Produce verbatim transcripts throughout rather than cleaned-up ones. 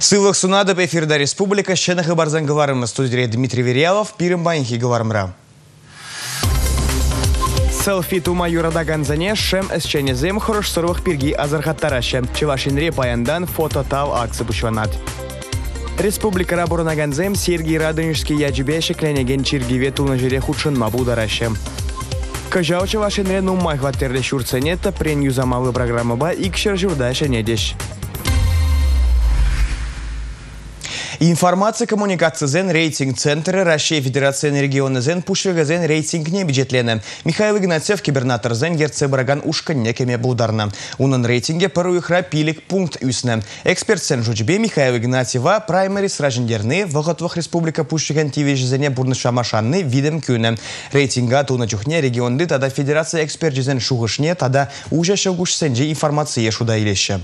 Сылық сунады эфирда республика шенахы барзан говорим студии Дмитрий Верялов, пирым баньхи говоримра. Селфи тума юрада ганзане шем эсченезем хорош сорвах пирги азархаттараще. Чевашинре паяндан фото тав акции бушванат. Республика рабурна ганзем Сергей Радонежский яджибе шекленеген чиргиве тулнажире худшинма будараще. Кажау Чевашинре нумай хваттерде шурценета прен юзамалы программы ба икшер журдаше недеш. Информация коммуникации зен рейтинг центра России Федерации региона зен пушвега зен рейтинг не бюджетлены. Михаил Игнатьев кибернатор зен герце бараган ушкан некеме булдарна. Унан рейтинге пару ихра пилик пункт үсне. Эксперт сен жучбе Михаил Игнатьева праймерис ражендерны вагатвах республика пушвеган тивеж зене бурнышамашанны видем кюне. Рейтинга туна чухне регионды тада Федерация эксперт зен шугышне тада уже шагуш сенже информации шуда илеще.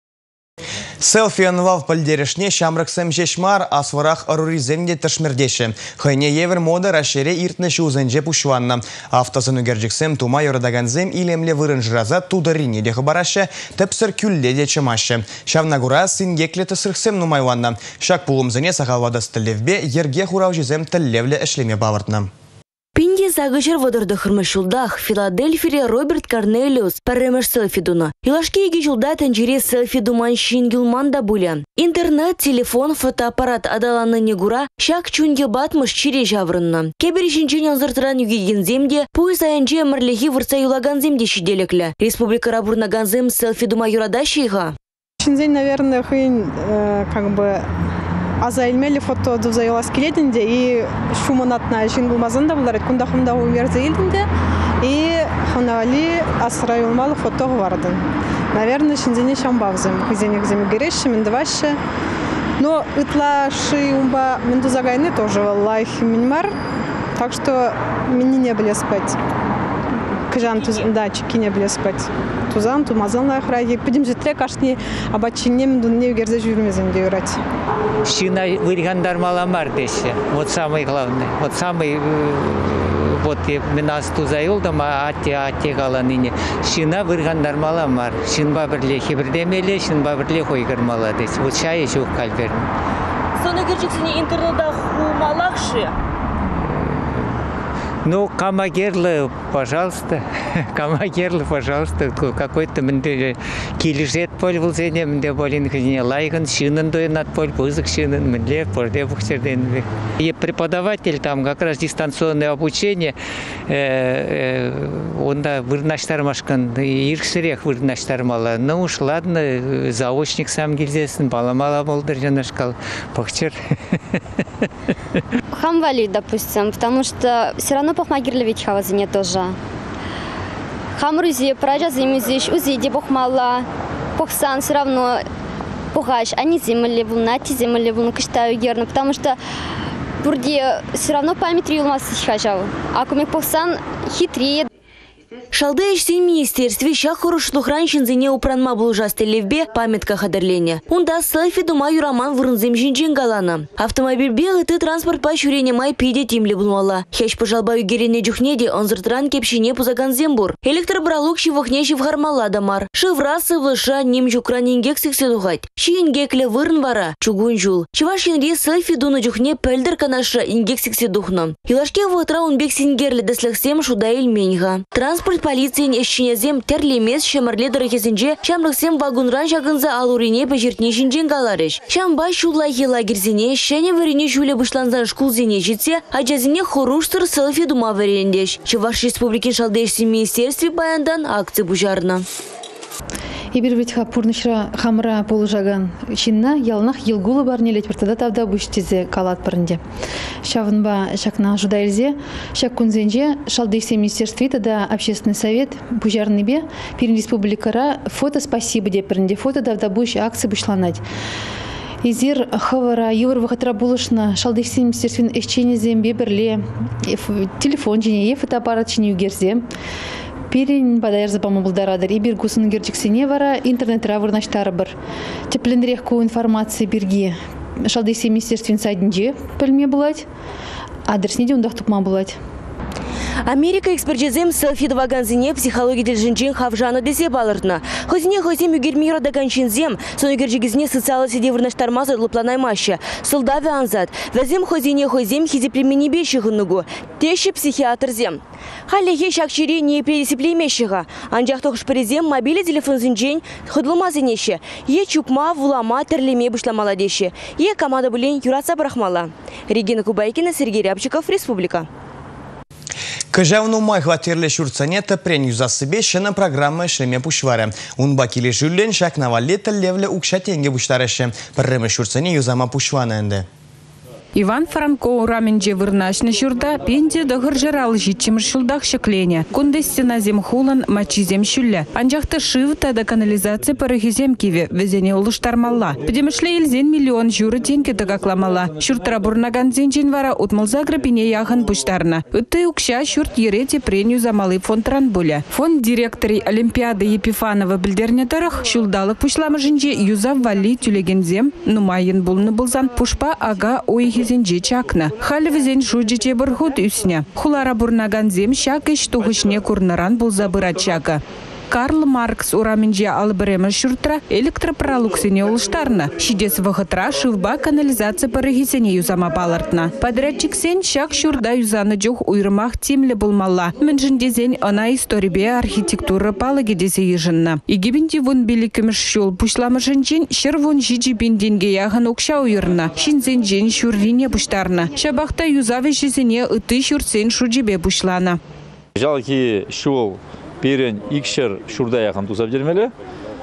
Селфи анвал пальдерешне шамраксем жешмар асварах аруризенге ташмердеше. Хайне евер мода расшире иртне шузенже пушванна. Автозану герджиксем тума йорадаганзем илемле вырынжраза тударине де хабараше тепсер кюлле де чамаше. Шавнагура сингекле тасырхсем нумайванна. Шак пулумзене сахалвада стелевбе ерге хуравжизем теллевле эшлеме бавартна. Пинди загыжыр водорды хырмышылдах Филадельфия Роберт Корнелиус парремеш селфи дуна. Илашки еги жылда тенджире селфи думан шингилман да буля. Интернет, телефон, фотоаппарат адаланы негура шак чунге батмыш чире жаврынна. Кебер шинчен янзыртыран югеген земде пуйз аянже мырлехи вырца юлаган земде шиделекле. Республика рабурна ганзем селфи дума юрадащиха. Шинзень, наверное, хын, э, как бы азайлмели фото дузайлас келетинде и шуманатна жингулмазанда булар кунда хунда универзитетинде и ханали асраюлмал фото вардын. Наверное, шинзене шамбавзем, хизенек земигереше, мендаваше. Но итлаши умба мендузагайны тоже валлахи минмар, так что мне не были спать. Кажан дачки не были спать. Тузан, тумазан на охране. Пойдем же трек, аж не обочинем, не угерзе журмезем деврать. Шина выргандар маламар деше. Вот самый главный. Вот самый вот меня стузаюлдам, а те а те галанине. Шина выргандар маламар. Шинба берле хибрдемеле, шинба берле хойгар маладес. Вот чай еще кальбер. Соны герчиксини интернета хумалахши. Ну, камагерлы, пожалуйста, камагерлы, пожалуйста, какой-то менде килижет пользовался, менде болин хозяин лайган, шинен доен от поль, пузык шинен, менде порде бухтерден. И преподаватель там как раз дистанционное обучение, он да вырнаштармашкан, ирксерех вырнаштармала. Ну уж ладно, заочник сам гильзесен, баламала молдер жанашкал, похчер. Хамвали, допустим, потому что все равно похмагерли ведь хавазине тоже. Хамрузи, праджазимизиш, узиди бохмала, похсан все равно пухаш, они земли волнати земли волну кштаю герно, потому что бурди все равно память юлмас хажал, а кумик похсан хитрее. Шалдееш сен министерстве ща хорошлых раньше зене упранма блужасты левбе памятка хадерлене. Унда селфи дума юраман вырнзем жинжин галана. Автомобиль белый ты транспорт по щурене май пиде тимли блумала. Хещ пожалбаю герене джухнеде он зртран кепшине пузаган зембур. Электробралук щивохнещи в хармала дамар. Шеврасы влыша ним жукранин сексидухать. Щи ингекле вырн вара чугун жул. Чевашин ре селфи дуна джухне пельдер канаша ингек сексидухна. Илашке вотра он бек сингерли деслексем шуда ильменьга. Транспорт полиция ещенезем терлемес шемарле дорогезинже шамрыксем вагунран жагынза алурине бежертне шинжен галарыш. Шамба шуллахи лагерзине шене варине жуле бышланзан шкул зене житсе, а жазине хоруштыр селфи дума варендеш. Чуваш республики шалдешси министерстве баяндан акция бужарна. Ибир битха пурнышра хамра полужаган чинна ялнах елгулы барнелет бертада тавда буштизе калат парынде. Шавынба шакна жудайлзе, шак кунзенже шалдейсе министерстве тада общественный совет бужарныбе Пермь республикара фото спасибо де парынде фото давда буш акции бушланать. Изир хавара юр вахатра булышна шалдейсе министерстве эшченезем беберле телефон жіне фотоаппарат жіне угерзе. Перин бадар запама булдарадыр. Ибир гусын герчиксене вара интернет равырнаштары бір. Тепленрех ку информации бирги. Шалдейсе министерствен сайдинже пөлме булать. Адресне де ундах тупма булать. Америка экспертизем селфи дваганзине психология дельжинчен хавжана десе балыртна. Хозине хозим югермира даганчинзем, сон югержигизне социалы сиде вырнаштармазы лупланай маща. Солдави анзад. Вазем хозине хозим хизи племени бешихынугу. Тещи психиатр зем. Халлихи шакчири не пересиплемещига. Анжах тохшпризем мобиле телефон зинчен ходлумазинеше. Е чупма вулама терлеме бушламаладеше. Е команда булен юраца брахмала. Регина Кубайкина, Сергей Рябчиков, Республика. Кажавну май хватерле шурцанета пренью за себе шена программа шлеме пушваре. Он бакили жюлен шак навалета левле укшатенге буштареше. Перреме шурцане юзама пушвана энде. Иван Франко раменже вырнашны шурда пенде догыржырал житчим шулдах шеклене. Кундестина земхулан мачизем шулля. Анжахта шивта до канализации парахизем киве везене улуштармалла. Педемешле илзен миллион журы деньги догакламала. Шуртра бурнаган зенжин вара утмалза грабине яхан пуштарна. Үтты укша шурт ерети пренью за малый фонд ранбуля. Фонд директоры Олимпиады Епифанова билдерне тарах шулдалы пушлама жинже юза вали тюлегензем нумайын булны булзан пушпа ага ойхи зенже чакна. Халевзен жуджиче бархут үсне. Хулара бурнаган зем шак иш тухышне курнаран был забырат чака. Карл Маркс ураменже албреме шуртра электропролуксене улштарна. Шидес вахатра шивба канализация парагисене юзама балартна. Подрядчик сен шак шурда юзаны жух уйрмах тимле булмалла. Менжиндезен она историбе архитектура палаги десе ежинна. Игибинди вон беликемеш шул пушлама женжен шервон жиджи биндинге яхан укша уйрна. Шинзен жен шуррине буштарна. Шабахта юзаве жезене ыты шурсен шуджибе бушлана. Жалки шул перен икшер шурда яхан тузап жермеле.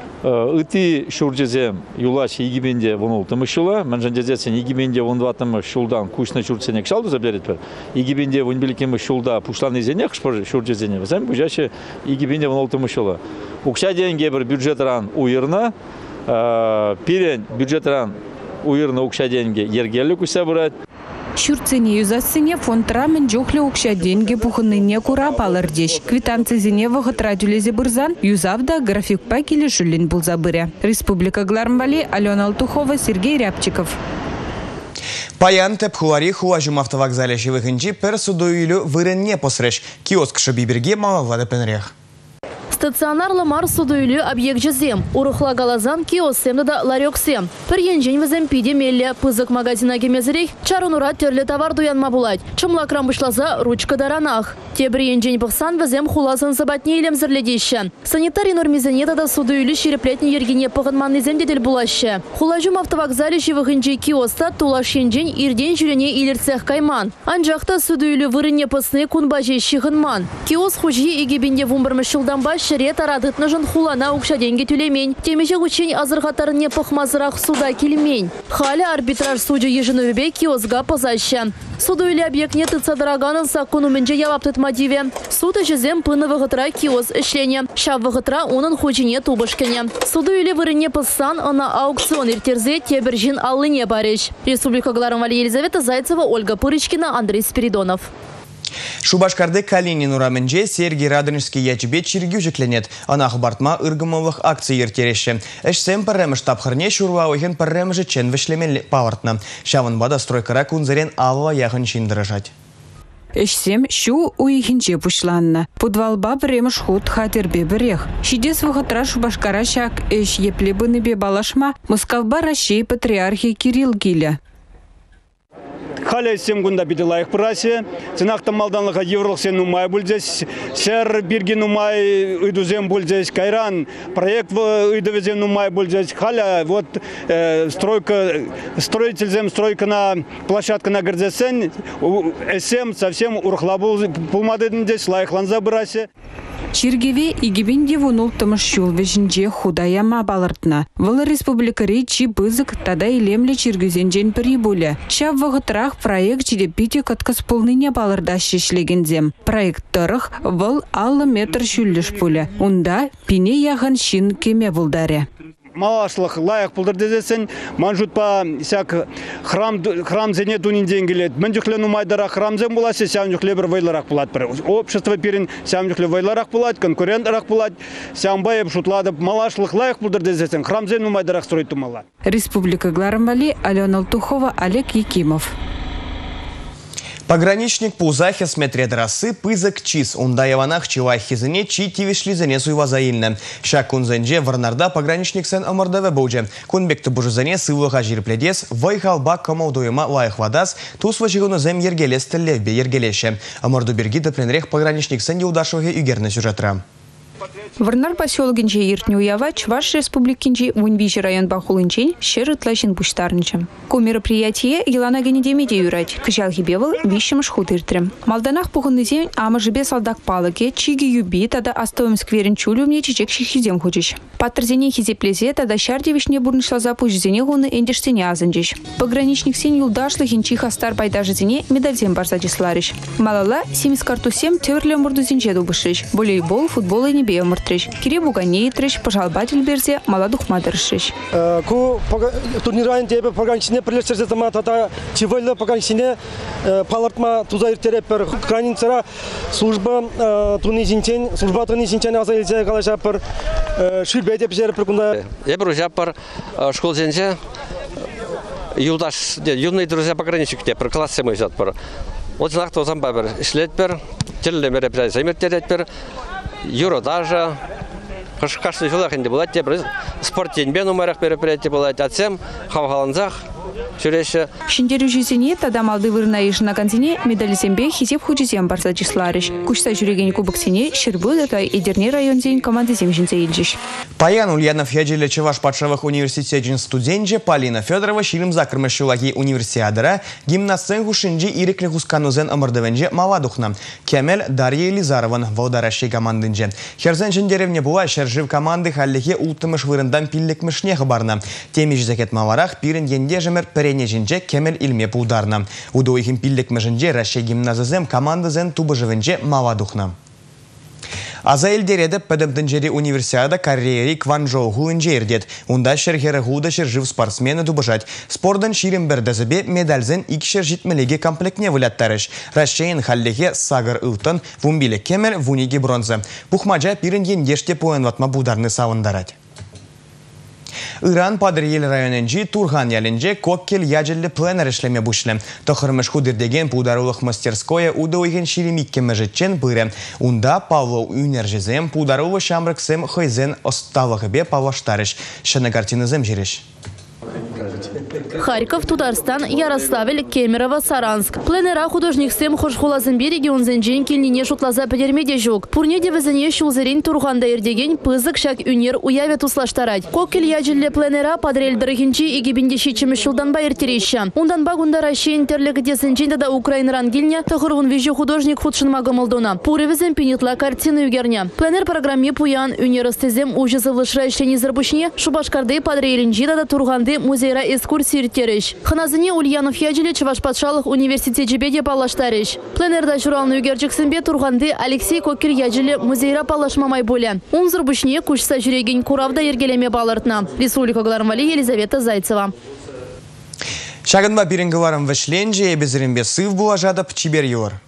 Ыты шуржезем юлаш игибенде вон ултымышыла. Манжандезесен игибенде вон ватымы шулдан кушна шурцене кшал тузап жеретпер. Игибенде вон беликемы шулда пушланы зене кшпор шуржезене. Вазам бужаще игибенде вон ултымышыла. Укша деньги бір бюджетран уйырна. Перен бюджетран уйырна укша деньги ергелі куса брать. Шурцене юзасыне фонд рамен жохле укша деньги пухынныне кура балардеш. Квитанцизине вахатра дюлезе бырзан, юзавда график пакели жулин был забыря. Республика Глармбали, Алена Алтухова, Сергей Рябчиков. Паян тепхуари хуажум автовокзале живыхынчи пер судуилю выренне посреш. Киоск шабиберге малавада пенрех. Стационарлы мар судуйлю объект жезем. Урухла галазан киосем да ларёксем. Пір енжен візем пиде мелле пызык магазина кемезірек. Чарунура терлі товар дуянма булать. Чымла крамбышлаза ручка даранах. Тебір енжен бұқсан візем хуласын забатне илем зірледеші. Санитарий нормизенета да судуйлю шереплетне ергене пығынманны земдедел булашы. Хулажум автовокзале живыхынче киоста тулаш енжен ирден жүрене илерцех кайман. Анжақта судуйлю вырыне пысны кунбаже шихынман. Киос хужи игебенде вумбырмышылдан баш шрет арадытны жын хулана укша деньги тюлемень. Темеше учень азырғатарыне пықмазырақ суда келмень. Халі арбитраж суджы ежіновебе киосга позаща. Суду или объект нет и цадараганы сакуну менже яваптыт мадиве. Суд ежезем пыны вғытра киос ішлене. Шав вғытра унын хучине тубышкене. Суду или вырыне пыссан она аукцион иртерзе тебержин аллыне бареш. Республика Глармбали, Елизавета Зайцева, Ольга Пырычкина, Андрей Спиридонов. Шубашкарды Калинин ураменже Сергей Радонежский ячбе чиргю жекленет. Анах бартма ыргымовых акций ертереше. Эшсем парремыш тапхырне шурва ойхен парремыжы чен вишлемел павартна. Шавын бада стройкара кунзарен алва яхын шиндырыжать. Эшсем шу уйхинче пушланна. Подвалба премыш худ хатербе берех. Шидес вахатра Шубашкара шак эш еплебыны бе балашма Москавба Рашей патриархи Кирилл Гиля. Халя сем гунда биделайх прасе, ценахта малданлыға евролық сен нумай бүлдес, сер бирги нумай үйдузем бүлдес, кайран проект үйдовезем нумай бүлдес, халя вот э, стройка, строительзем стройка на площадка на гордесен, эсем совсем урхлабул пулмадыдындес, лайхланза брасе. Чиргеве игибинде вунул тамышшул вешінже худаяма балыртна. Валы республикари чи бызык тада илемле чиргізенжен пірі бөлі. Шав вағытрах проект чиде пите каткас полныне балырда шешлегензем. Проект тұрық выл аллы метр шүлліш пөлі. Унда пине яған шин кеме бұлдаре. Малашлық лайық пұлдыр дезесен, манжутпа сяк храм, храм зене дунин денгелет. Мен жүхле нумайдара храм зен буласе, сям жүхле бір вайларақ бұлат. Общество перін сям жүхле вайларақ бұлат, конкуренторақ бұлат. Сям байып шутлады. Малашлық лайық пұлдыр дезесен, храм зен нумайдарақ стройт тумала. Республика Глармбали, Алена Алтухова, Олег Якимов. Пограничник пузахи смотрят расы пызык чиз. Унда яванах чилай хизыне чи тивишлизане суйвазаильны. Шак кунзенже варнарда пограничник сен омордаве боуже. Кунбекті бұжызане сывлыға жирпледес, вайхалба комаудуема лайық вадас, туз вajығыны зем ергелес тіллевбе ергелеше. Оморду берги допленрех пограничник сен еудашығы үгерні сюжетра. Варнар поселогинче иртне уява Чуваш республикинче Вунбичи район бахулынчен щеры тлащин пуштарничем. Ку мероприятие елана генедемеде юрать. Кыжал хибевал вищем шхутыртрем. Малданах пухынызен ама жибе салдак палыке, чиги юби, тада астовым скверен чулю мне чичек шихизем хочеш. Паттерзене хизеплезе, тада шардевишне бурнышла запущзене гуны эндештене азанчеш. Пограничник сен юлдашлы хинчих астар байдажызене медальзем барзадислариш. Малала семис картусем теверле мурдузенче дубышиш. Волейбол, футбол и небе муртриш. Кире бугане триш, пожалбатель берзе, маладух мадыршиш. Ку турнирайн тебе пограничне прилештерзе тама тата чивелле пограничне палартма туза иртерепер границара служба тунизинчен служба тунизинчен азайлзе галаша пер шүрбе деп жер прикунда. Я друзья пар школ зенже юлдаш юный друзья пограничник те пер классы мой зат пар. Вот знак то зам бабер шлет пер теле мероприятие замертерет пер юро даже каждый человек не было те спортен бен умерах мероприятие было отцем хавгаланзах Чуреше. Шиндеру жизни тада малды вырнаиш на контине медали зембе хизеп худизем барса числариш. Кушта жүреген кубоксине Щербы да Идерне район день команды земжинце ильжиш. Паян Ульянов яджеле Чуваш патшавых университетин студенже Полина Федорова шилим закрмышулаги универсиадара гимнастен шинджи ирекне хусканузен омырдывенже маладухна. Кемел Дарья Елизарован волдаращей командынже. Херзенжин деревне була шержив команды халлихе ултымыш вырындан пиллекмышне хабарна. Темиш закет маварах пирен ендежемер перенежинже Кемел илме пулдарна. Удоихим пиллекмышинже Рашей гимназызем командызен тубыжывенже маладухна. Азаил дереде педемтенжери универсиада карьери Кванжоу хулынже ердет. Унда шерхері худа шержив спортсмены дубыжать. Спордан ширим бердезебе медальзен икшер житмелеге комплектне выляттарыш. Рашейн халлеге сагыр ылтын, вумбиле кемер, вуниге бронзы. Пухмаджа пирен ендеште поенватма бударны савындарать. Иран Падырел районенжи Турган ялинже коккел яджелли пленер ишлеме бушлем. Тохырмыш худырдеген пударулых мастерское удоиген ширемикке межетчен быре. Унда Павло Юнержизем пударулы шамрыксем хойзен осталыгыбе павлаштарыш. Шыны картинызем жиреш. Харьков, Татарстан, Ярославль, Кемерово, Саранск. Пленера художник Сэм Хошхулазымбе регион зенжен кельнине шутлаза педермеде жук. Пурнеде везене шулзерин Турганда ердеген пызык шак үнер уяве туслаштарать. Кокель яджелле пленера подрель дырыхинчи и гибиндеши чемешулданба ертереща. Унданба гунда Рашей интерлег десенчен да Украин рангильня, тахырвун вижу художник худшин магамалдона. Пуревезем пинитла картины югерня. Пленер программе пуян үнеростезем ужасы влышрающение зарбушне, шубашкарды подрелинчи да Турганды музейра экскурсии ртереш. Ханазыне Ульянов яджеле Чуваш патшалых университет жебеде палаштареш. Пленерда журалны югерчиксенбе Турганды Алексей Кокер яджеле музейра палашмамай боля. Он зарбушне кушса жүреген куравда ергелеме балартна. Республика Глармали Елизавета Зайцева. Шагынба пиренгаларым вешленже, безірінбе сыв була жадып чибер юр.